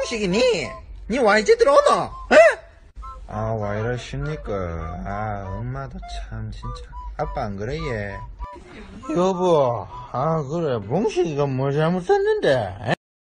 몽식이니? 니 와 이제 들어오노? 에? 아, 와 이러십니까? 아, 엄마도 참, 진짜. 아빠 안 그래, 얘? 여보, 그래, 몽식이가 뭐 잘못했는데? 에?